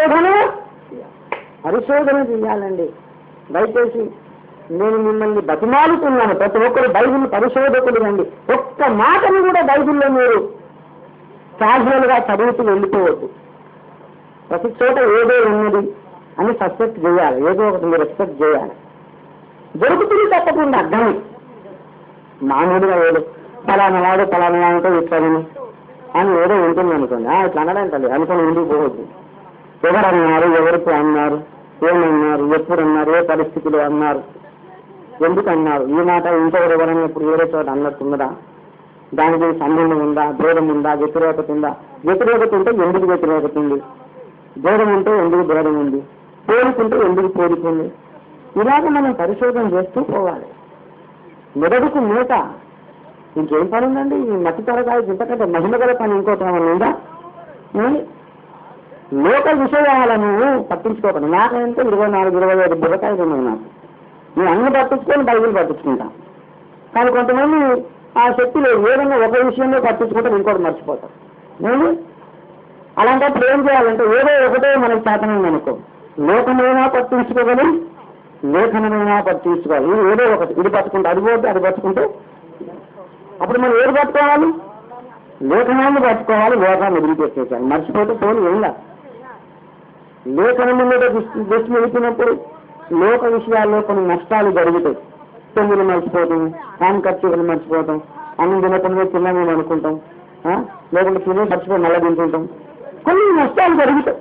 పరిశోధన చేయాలండి. దయచేసి నేను మిమ్మల్ని బతిమాలుతున్నాను, ప్రతి ఒక్కరు బైబిల్ పరిశోధకులు రండి. ఒక్క మాటను కూడా బైబిల్లో మీరు క్యాజువల్ గా చదువుతూ వెళ్ళిపోవద్దు. ప్రతి చోట ఏదో ఉన్నది అని సస్పెక్ట్ చేయాలి, ఏదో ఒకటి మీరు ఎక్స్పెక్ట్ చేయాలి. దొరుకుతుంది తప్పకుండా అర్థం. మామూలుగా ఏదో ఫలానా వాడు ఫలానా అంటే ఇట్లా అని ఏదో ఉంటుంది అనుకోండి, ఇట్లా అనడం అనుకుని ముందుకు పోవద్దు. ఎవరన్నారు, ఎవరికి అన్నారు, ఏమన్నారు, ఎప్పుడు అన్నారు, ఏ పరిస్థితులు అన్నారు, ఎందుకు అన్నారు, ఈ మాట ఇంకొకరు ఎవరన్నా ఇప్పుడు వేరే చోట అన్నట్టున్నదా, దానికి సంబంధం ఉందా, భేదం ఉందా, వ్యతిరేకత ఉందా? వ్యతిరేకత ఉంటే ఎందుకు వ్యతిరేకత ఉంది, భేదం ఉంటే ఎందుకు భేదం ఉంది, పోలికుంటే ఎందుకు పోలికుంది? ఇలాగ మనం పరిశోధన చేస్తూ పోవాలి. మెదడుకు మూట. ఇంకేం పని ఉందండి? ఈ మట్టి తరగాయ ఇంతకంటే మహిమ గల పని ఇంకోటి ఏమన్నా ఉందా? లోక విషయాలను పట్టించుకోకండి. నాకంటే 24-25 బుర్రకాయలు ఉన్నాయి నాకు. నేను అన్ని పట్టించుకొని బైబిల్ పట్టించుకుంటా. కానీ కొంతమంది ఆ శక్తి లేదు, ఏదన్నా ఒక విషయంలో పట్టించుకుంటే ఇంకోటి మర్చిపోతారు. నేను అలాంటప్పుడు ఏం చేయాలంటే ఏదో ఒకటే మనకు చేతనైంది అనుకో, లోకమైనా పట్టించుకోగలం, లేఖనమైనా పట్టించుకోవాలి. ఏదో ఒకటి, ఇది పట్టుకుంటే అది పోతే, అది పట్టుకుంటే అప్పుడు మనం ఏది పట్టుకోవాలి? లేఖనాన్ని పట్టుకోవాలి, లోకాన్ని వదిలిపెట్టేసాలి. మర్చిపోతే పోనీ ఏం లేదు. లేఖనం మీద దృష్టి నిలిపినప్పుడు లోక విషయాల్లో కొన్ని నష్టాలు జరుగుతాయి. తొమ్మిది మర్చిపోతాం, ఖర్చులు మర్చిపోతాం, అన్నం తినకుండా తిన్నామని అనుకుంటాం, లేకుంటే తినే మర్చిపోయి నల్ల తింటుంటాం. కొన్ని నష్టాలు జరుగుతాయి.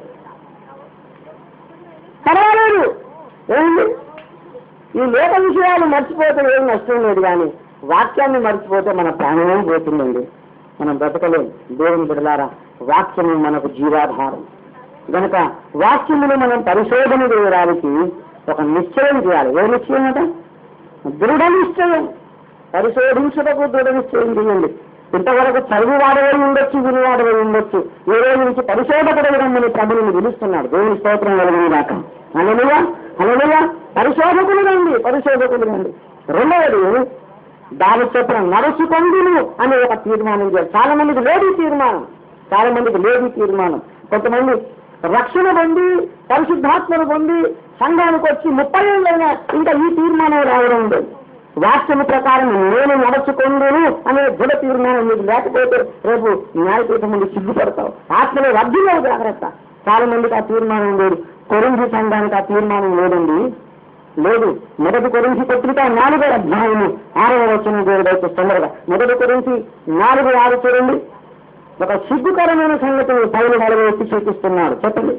పర్వాలేదు, ఏమిటి ఈ లోక విషయాలు మర్చిపోతే ఏం నష్టం లేదు. కానీ వాక్యాన్ని మర్చిపోతే మన ప్రాణమే పోతుందండి, మనం బ్రతకలేం. దేవుని బిడ్డలారా, వాక్యము మనకు జీవాధారం కనుక వాక్యమును మనం పరిశోధన చేయడానికి ఒక నిశ్చయం చేయాలి. ఏ నిశ్చయం అంటే దృఢ నిశ్చయం. పరిశోధించుటకు దృఢ నిశ్చయం చేయండి. ఇంతవరకు చదువువాడవై ఉండొచ్చు, వినివాడవై ఉండొచ్చు. ఈ రోజు నుంచి పరిశోధకుడు రమ్మని ప్రభుని పిలుస్తున్నాడు. దేవుని స్తోత్రం కలిగిన దాకా. హల్లెలూయా, హల్లెలూయా. పరిశోధకులు రండి. రెండవది దాని చొప్పున నడుచుకొందును అనే ఒక తీర్మానం చేయాలి. చాలా మందికి లేదు తీర్మానం. కొంతమంది రక్షణ పొంది పరిశుద్ధాత్మను పొంది సంఘానికి వచ్చి 30 ఏళ్ళైనా ఇంకా ఈ తీర్మానం రావడం లేదు. వాక్యము ప్రకారం నేను నడుచుకొందును అనే దృఢ తీర్మానం మీకు లేకపోతే రేపు న్యాయపీఠం ముందు సిగ్గుపడతావు. ఆత్మలో వర్ధిల్లేవు, జాగ్రత్త. చాలా మందికి ఆ తీర్మానం లేదు. కొరింథీ సంఘానికి ఆ తీర్మానం లేదు. మొదటి కొరింథీ పత్రిక 4వ అధ్యాయము 6వ వచనం దేవుడైతే తొందరగా. మొదటి కొరింథీ 4:6 చూడండి. ఒక సిగ్గుకరమైన సంగతిని పౌలు ఎత్తి చూపిస్తున్నాడు. చెప్పండి.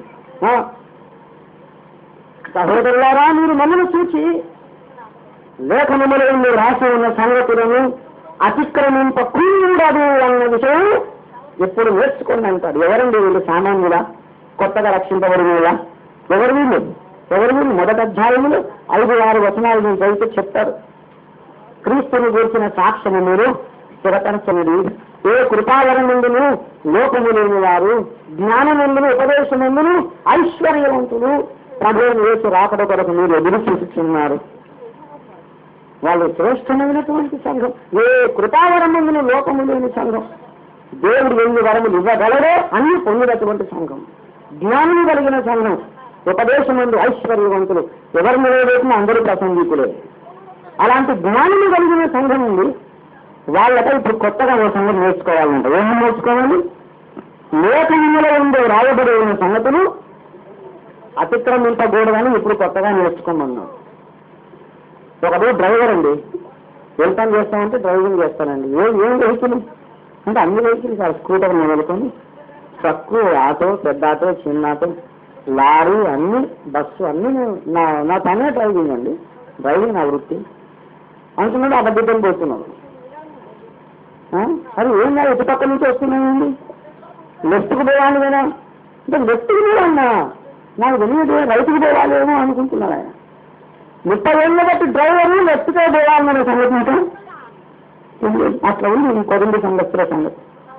సహోదరులారా, మీరు మమ్మల్ని చూచి లేఖనములలో రాసి ఉన్న సంగతులను అతిక్రమింపకూడదు అన్న విషయం ఎప్పుడు నేర్చుకోండి అంటాడు. ఎవరండి వీళ్ళు? సామాన్యులా? కొత్తగా రక్షింపబడినలా? ఎవరు వీళ్ళు? మొదటి అధ్యాయములు 5-6 వచనాలు నేను చదివితే చెప్తారు. క్రీస్తుని గురించిన సాక్ష్యము మీరు స్థిరపరచనిది. ఏ కృపావరముందును లోపము లేని వారు, జ్ఞానమందును ఉపదేశమందును ఐశ్వర్యవంతులు, ప్రభువును యేసు రాకడ కొరకు మీరు ఎదురు చూస్తున్నారు. వాళ్ళు శ్రేష్టమైనటువంటి సంఘం. ఏ కృపావరముందును లోపము లేని సంఘం. దేవుడు ఎన్ని వరములు ఇవ్వగలరో అన్ని పొందినటువంటి సంఘం. జ్ఞానం కలిగిన సంఘం. ఉపదేశమందు ఐశ్వర్యవంతులు. ఎవరు నిలబెట్టినా అందరూ ప్రసంగికులే. అలాంటి జ్ఞానము కలిగిన సంఘం ఉంది. వాళ్ళపై ఇప్పుడు కొత్తగా ఓ సంగతి నేర్చుకోవాలంట. ఏమని నేర్చుకోవాలి? లేఖనములో ఉండే రాయబడి ఉన్న సంగతులు అతిక్రమింపకూడదని ఇప్పుడు కొత్తగా నేర్చుకోమన్నాడు. ఒకడు డ్రైవర్ అండి, వెళ్తాను చేస్తామంటే డ్రైవింగ్ చేస్తానండి. ఏం వెహికల్ అంటే అన్ని వెహికల్ కాదు. స్కూటర్ మొదలుకొని ట్రక్కు, ఆటో, పెద్ద ఆటో, చిన్న ఆటో, లారీ, అన్ని బస్సు అన్ని నా పనే డ్రైవింగ్ అండి. డ్రైవింగ్ నా వృత్తి అనుకున్నాడు. అబద్ధితం పోతున్నాడు. అది ఏం కాదు, ఇటు పక్క నుంచి వస్తున్నాయండి. లెఫ్ట్కి పోవాలి కదా అంటే లెఫ్ట్కి పోవాలన్నా నాకు తెలియదు, రైతుకి పోవాలేమో అనుకుంటున్నాడు ఆయన. 30 ఏళ్ళ బట్టి డ్రైవరు లెఫ్ట్కే పోవాలన్న సంగతి అట్లా ఉంది. కొరింథీ సంఘస్థుల సంగతి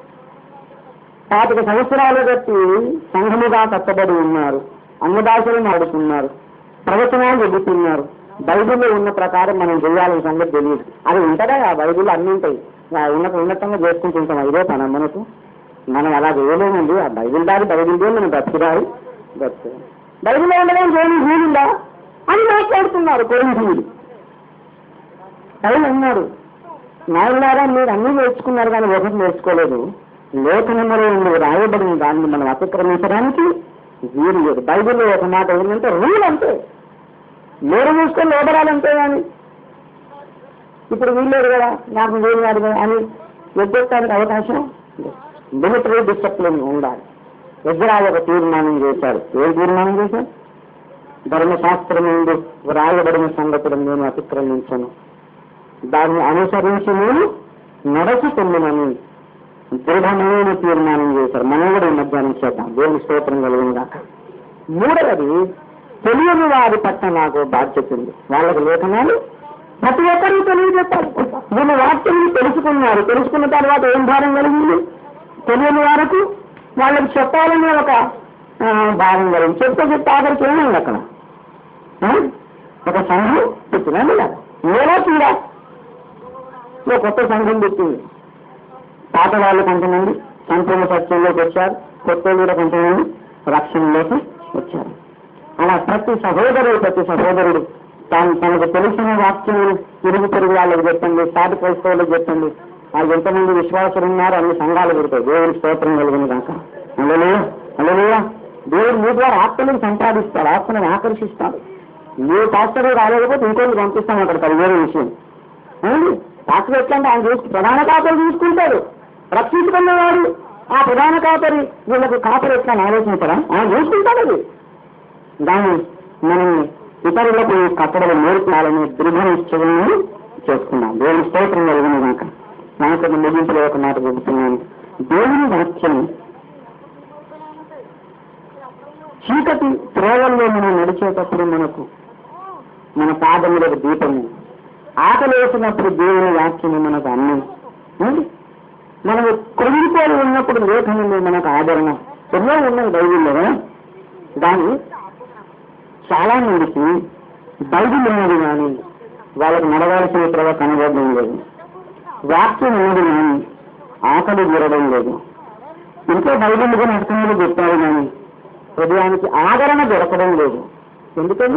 25 సంవత్సరాలు బట్టి సంఘముగా కట్టబడి ఉన్నారు. అన్ని భాషలను ఆడుతున్నారు, ప్రవచనాలు చెబుతున్నారు. బైబిల్లో ఉన్న ప్రకారం మనం చేయాలని సంగతి తెలియదు. అది ఉంటుందా? ఆ బైబిల్లో అన్ని ఉంటాయి. ఉన్నతంగా చేసుకుంటుంటాం. ఇదే పని మనకు. మనం అలా చేయలేమండి. ఆ బైబిల్ బైబిల్దే మనం బ్రతికిరాలి. బైబిల్లో ఉండడం ఏమి వీలుందా అని మాట్లాడుతున్నారు కొరింథీయులు. పౌలు అన్నారు, నాయనలారా మీరు అన్నీ నేర్చుకున్నారు కానీ ఒకటి నేర్చుకోలేదు. లేఖనములో రాయబడిన దాన్ని మనం అతిక్రమించడానికి వీలు లేదు. బైబిల్లో ఒక మాట ఏంటంటే రూల్ అంతే. నోరు మూసుకొని లోబడాలంటే కానీ ఇప్పుడు వీల్లేదు కదా, నాకు వీలు కాదు కదా అని ఎగ్గొట్టడానికి అవకాశం. మిలిటరీ డిసిప్లిన్ ఉండాలి. ఎజ్రా ఒక తీర్మానం చేశాడు. ఏం తీర్మానం చేశాడు? ధర్మశాస్త్రం ముందు రాయబడిన సంగతులను నేను అతిక్రమించను, దాన్ని అనుసరించి నేను నడుచుకున్నానని దృఢమైన తీర్మానం చేశారు. మనం కూడా ఈ మధ్యాహ్నం చేద్దాం. దేవుని స్తోత్రం కలిగిందా. మూడవది, తెలియని వారి పట్ల నాకు బాధ్యత ఉంది. వాళ్ళకి లేఖనాలు ప్రతి ఒక్కరూ తెలియజెప్పాలి. వీళ్ళు వాక్యం తెలుసుకున్నారు. తెలుసుకున్న తర్వాత ఏం భారం కలిగింది? తెలియని వారికి వాళ్ళకి చెప్పాలని ఒక భారం కలిగింది. చెప్తే ఆఖరికి ఏమైంది అక్కడ? ఒక సంఘం పెట్టిందండి. ఏదో చూడా కొత్త సంఘం పెట్టింది. పాత వాళ్ళు కొంతమంది సంపూర్ణ సత్యంలోకి వచ్చారు, కొత్త కూడా కొంతమంది రక్షణలోకి వచ్చారు. అలా ప్రతి సహోదరుడు తనకు తెలిసిన వాక్యములు ఇరుగు పొరుగు వాళ్ళకి చెప్పండి, సాటి క్రైస్తవులకు చెప్పండి. వాళ్ళు ఎంతమంది విశ్వాసులు ఉన్నారు అన్ని సంఘాలు పెడతాయి. దేవుని స్తోత్రం కలిగిన దాకా. హల్లెలూయా. దేవుడు మీ ద్వారా ఆత్మలను సంపాదిస్తాడు, ఆత్మలను ఆకర్షిస్తాడు. మీరు పాస్టర్ రాలేకపోతే ఇంకోటి పంపిస్తాం అక్కడికి. అది వేరే విషయం. పాస్టర్ ఎట్లా అంటే ఆయన ప్రధాన కాపరి చూసుకుంటాడు. రక్షించుకున్నవాడు ఆ ప్రధాన కాపరి వీళ్ళకు కాపరి ఎట్లా ఆలోచించడం ఆయన చూసుకుంటాడు. అది దాన్ని మనం ఇతరులకు కట్టడలు నేర్పాలని దృఢ నిశ్చయాన్ని చేసుకున్నాం. దేవుని స్తోత్రం కలిగిన దాకా. నాకు ముగింపులో ఒక మాట చెబుతున్నాను. దేవుని వాక్యం చీకటి త్రోవల్లో మనం నడిచేటప్పుడు మన పాదములకు దీపము, ఆకలేసినప్పుడు దేవుని వాక్యము మనకు అన్నం. మనము కృంగిపోయి ఉన్నప్పుడు లేఖనంలో మనకు ఆదరణ ఎన్నో ఉన్నాయి బైబిల్లో. కానీ చాలా మందికి బైబిల్ ఉన్నది కానీ వాళ్ళకి నడవాల్సిన ప్రభావ కనబడడం లేదు. వాక్యం ఉన్నది కానీ ఆకలి తీరడం లేదు. ఇంట్లో బైబిల్గా నడుతున్నది చెప్పారు కానీ హృదయానికి ఆదరణ దొరకడం లేదు. ఎందుకని?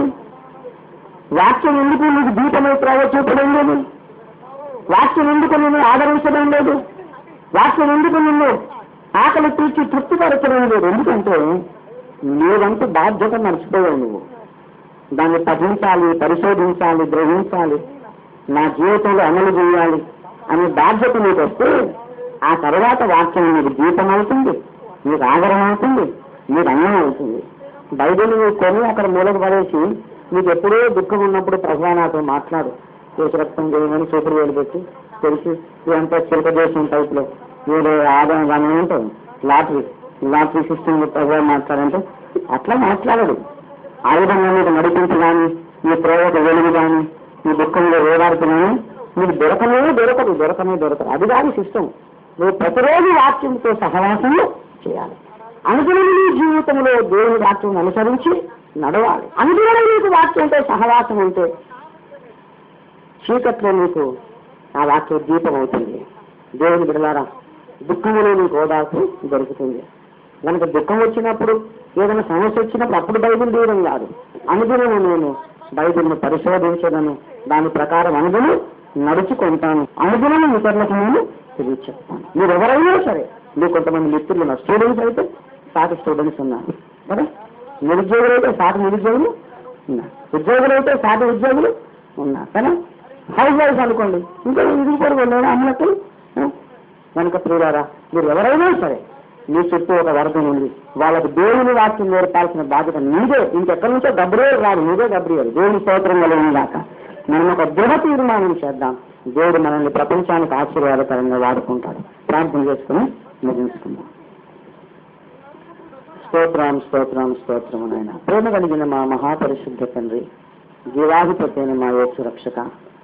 వాక్యం ఎందుకు నీకు దీపమై ప్రభావ చూపడం లేదు? వాక్యం ఎందుకు నిన్ను ఆదరించడం లేదు? వాక్యం ఎందుకు నిన్ను ఆకలి తీర్చి తృప్తిపరచడం లేదు? ఎందుకంటే నీవంటూ బాధ్యత మర్చిపోయావు. నువ్వు దాన్ని పఠించాలి, పరిశోధించాలి, గ్రహించాలి, నా జీవితంలో అమలు చేయాలి అనే బాధ్యత నీకు వస్తే ఆ తర్వాత వాక్యం నీకు దీపం అవుతుంది, నీకు ఆదరణ అవుతుంది, నీకు అన్నం అవుతుంది. బైబిల్ కొని అక్కడ మూలకు పడేసి నీకు ఎప్పుడో దుఃఖం ఉన్నప్పుడు ప్రభువా నాతో మాట్లాడు, కేశరక్తం చేయమని సూపర్ వేలు పెట్టి తెలిసి ఇదంతా చిలక దేశం టైప్లో ఏదో ఆదాయం కానీ ఉంటుంది, లాటరీ సిస్టమ్ ప్రభువా మాట్లాడంటే అట్లా మాట్లాడదు. ఆ విధంగా మీకు నడిపించి కానీ మీ ప్రేరక వెలుగు కానీ మీ దుఃఖంలో వేలాడుతూ కానీ మీకు దొరకదు. అది కాదు సిస్టమ్. నువ్వు ప్రతిరోజు వాక్యంతో సహవాసము చేయాలి. అనుగుణం నీ జీవితంలో దేవుని వాక్యం అనుసరించి నడవాలి. అనుగుణం నీకు వాక్యంతో సహవాసం ఉంటే చీకట్లో నీకు ఆ వాక్యం దీపం అవుతుంది. దేవుని బిడ్డలారా, దుఃఖంలో నీకు ఓదార్పు దొరుకుతుంది. కనుక దుఃఖం వచ్చినప్పుడు, ఏదైనా సమస్య వచ్చినప్పుడు అప్పుడు బైబిల్ తీయడం కాదు. అనుగుణము నేను బైబిల్ను పరిశోధించదను, దాని ప్రకారం అనుగుణం నడుచుకుంటాను, అనుగుణము ఇతరులకు నేను తెలియచెప్తాను. మీరు ఎవరైనా సరే, మీరు కొంతమంది మిత్రులు ఉన్నారు, స్టూడెంట్స్ అయితే సాటి స్టూడెంట్స్ ఉన్నారు కదా, నిరుద్యోగులు అయితే సాటి నిరుద్యోగులు ఉన్నారు, ఉద్యోగులు అయితే సాటి ఉద్యోగులు ఉన్నారు కదా, హౌస్ వైఫ్ అనుకోండి, ఇంకా ఇంటికి కూడా వెళ్ళారు అన్నట్టు. కనుక ప్రియులారా, మీరు ఎవరైనా సరే మీ చుట్టూ ఒక వర్గం ఉంది, వాళ్ళకు దేవుని వాక్యం నేర్పాల్సిన బాధ్యత నీదే. ఇంకెక్కడి నుంచో గబ్రియలు రాదు, నీదే గబ్రియలు. దేవుని స్తోత్రం కలిగిన దాకా మనం ఒక దృఢ తీర్మానం చేద్దాం. దేవుడు మనల్ని ప్రపంచానికి ఆశీర్వాదకరంగా వాడుకుంటాడు. ప్రార్థన చేసుకుని ముగించుకుందాం. స్తోత్రము నాయన. ప్రేమ కలిగిన మా మహాపరిశుద్ధ తండ్రి, జీవాధిపతి అయిన మా యేసు రక్షక,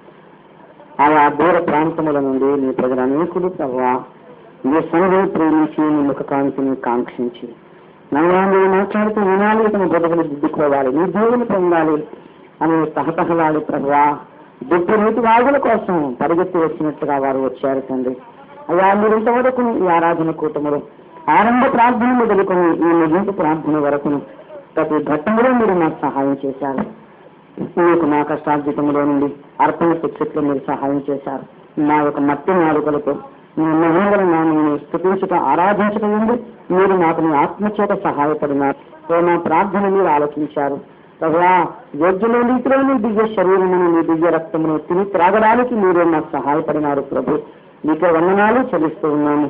ఆయా దూర ప్రాంతముల నుండి నీ ప్రజల అనేకులు ప్రభువా నీ సన్నిధిని ప్రేమించి నీ ముఖ కాంతిని కాంక్షించి నన్ను మాట్లాడుతూ వినాలి, తమ బ్రతుకులు దిద్దుకోవాలి, నీ దేవుని పొందాలి అని తహతహలాడి ప్రభువా దుప్పు నీటి వాగుల కోసం పరిగెత్తి వచ్చినట్టుగా వారు వచ్చారు తండ్రి. అయ్యా, మీరు ఇంతవరకు ఈ ఆరాధన కూటములు ఆరంభ ప్రార్థన మొదలుకొని ఈ ముగింపు ప్రార్థన వరకును ప్రతి ఘట్టంలో మీరు నాకు సహాయం చేశారు. మీకు నా కష్టార్జితంలో నుండి అర్పణ శిక్షట్లో మీరు సహాయం చేశారు. నా యొక్క మట్టి నాలుకలతో మీ మహోదర నామని స్తుతించట ఆరాధించడం ఉంది. మీరు నాకు మీ ఆత్మచేత సహాయపడినారు. నా ప్రార్థన మీరు ఆలోచించారు. ప్రభువా, యోగ్యమైన రీతిలో నీ దివ్య శరీరమును నీ దివ్య రక్తమును తిని త్రాగడానికి మీరు నాకు సహాయపడినారు. ప్రభు, మీకే వందనాలు చెల్లిస్తూ ఉన్నాను.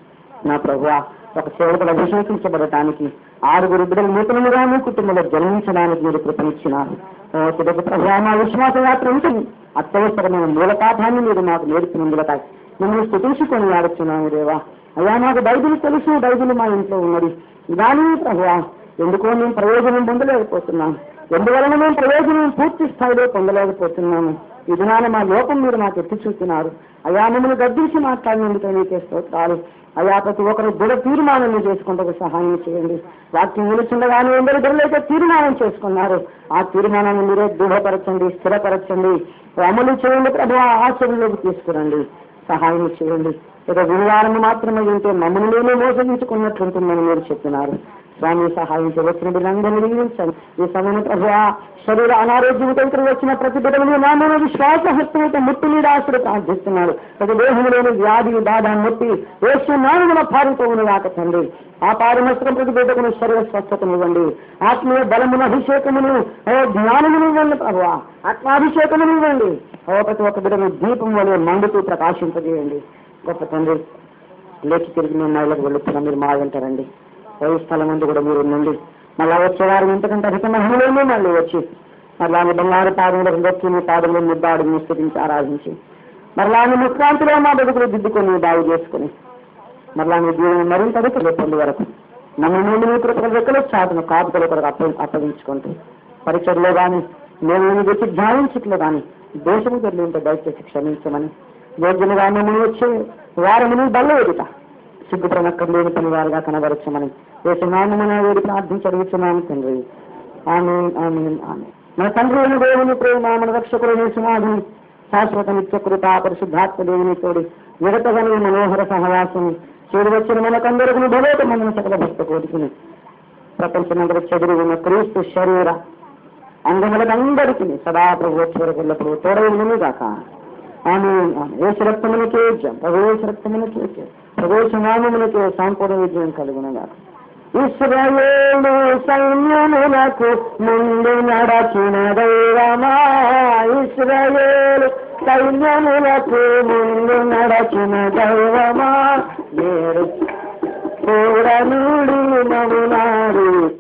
నా ప్రభువా, ఒక సేవకుడు అభిషేకించబడటానికి 6 బిడ్డలు నూతనముగా మీ కుటుంబంలో జన్మించడానికి మీరు కృపనిచ్చినారు. ప్రభువా, మా విశ్వాస యాత్ర ఉంటుంది. అత్యవసరమైన మూలపాఠాన్ని మీరు మాకు నేర్పినందులక మిమ్మల్ని స్తుతించుకొని ఆడుతున్నాము దేవా. అయ్యా, మాకు బైబిల్ తెలుసు, బైబిల్ మా ఇంట్లో ఉన్నది. కానీ ప్రభువా, ఎందుకో మేము ప్రయోజనం పొందలేకపోతున్నాము. ఎందువలన మేము ప్రయోజనం పూర్తి స్థాయిలో పొందలేకపోతున్నాము. ఈ దినాన మా లోపం మీరు నాకు ఎత్తి చూస్తున్నారు. అయ్యా, మిమ్మల్ని గద్దించి మాట్లాడినందుకు మీకే స్తోత్రాలు. అయ్యా, ప్రతి ఒక్కరు దృఢ తీర్మానం చేసుకుంటూ సహాయం చేయండి. వాక్యం నిలుచుండగానే ఎందరూ దొరలేక తీర్మానం చేసుకున్నారు. ఆ తీర్మానాన్ని మీరే దృఢపరచండి, స్థిరపరచండి, అమలు చేయండి. ప్రభు, ఆచరణలోకి తీసుకురండి, సహాయం చేయండి. ఇక గురువారం మాత్రమే ఉంటే మమ్మల్ని మేమే మోసగించుకున్నట్లుంటుందని మీరు చెప్పినారు. స్వామి, సహాయం చేయవచ్చిన బిడ్డలందరినీ నియమించండి. ఈ సమయంలో ప్రభు, శరీర అనారోగ్యంతో వచ్చిన ప్రతి బిడ్డలు నామూన విశ్వాస హస్తమైతే ముట్టి నిరాశలు ప్రార్థిస్తున్నాడు. ప్రతి దేహంలోని వ్యాధి బాధ ముట్టి యేసు నామమున పారుతో ఉన్నదాక తండ్రి. ఆ పారమస్త్రం ప్రతి బిడ్డకును శరీర స్వస్థతనివ్వండి. ఆత్మీయ బలమును, అభిషేకమును, జ్ఞానమును ఇవ్వండి. ప్రభు, ఆత్మాభిషేకమును ఇవ్వండి. ప్రతి ఒక్క బిడ్డను దీపం వలె మండుతూ ప్రకాశింపజేయండి. గొప్ప తండ్రి, లేచి తిరిగి మేము మహిళలకు వెళుతున్నాం. మీరు మా వెంటారండి. స్థలం నుండి కూడా మీరు నుండి మళ్ళా వచ్చేవారు ఇంతకంటే అధిక మహిళలు మళ్ళీ వచ్చి మరలా బంగారు పాదములకు వచ్చి మీ పాదములు ముద్దాడు స్థితించి ఆరాధించి మరలా ముఖ్యాంతిలో మా బతుకులు దిద్దుకొని బాగు చేసుకుని మరలా మీ దీవెన మరింత అధికలు పొంది వరకు నన్ను నుండి మీ కృపల రెక్కలు చాటును కాపుకల కొరకు అప్పగించుకుంటూ పరిచయలో కానీ మేము గురించి ధ్యానించట్లో కానీ దోషము జరిగింటే దయచేసి క్షమించమని యోగ్యముగా మమ్మల్ని వచ్చే వారముని బల్ల ఎదుట సిగ్గుపడనక్కర్లేని పని వారుగా కనబరచమని యేసునామమున వేడి ప్రార్థించి అడుగుతున్నాను తండ్రి. ఆమేన్, ఆమేన్, ఆమేన్. మన తండ్రి అయిన దేవుని ప్రేమ, మన రక్షకుడైన యేసునాథుని శాశ్వత నిత్య కృప, పరిశుద్ధాత్మ దేవుని తోడి విడతగని మనోహర సహవాసం చెడు వచ్చిన మనకందరికి భవేత మన సకల భక్త కోరుకుని ప్రపంచమందరూ చెదురు ఉన్న క్రీస్తు శరీర అంగములకందరికీ సదా ప్రభుత్వరకులప్పుడు తోడవును గాక. ఆమేన్. యేసు రక్తమునకే జయం, ప్రవేశ రక్తమునకే జయం, ప్రవేశనామమునకే సంపూర్ణ విజయం కలుగునుగాక. ఇశ్రాయేలు సైన్యములకు ముందు నడచిన దైవమా, ఇశ్రాయేలు సైన్యములకు ముందు నడచిన దైవమా, మీరు చూడనుడి నమునాడు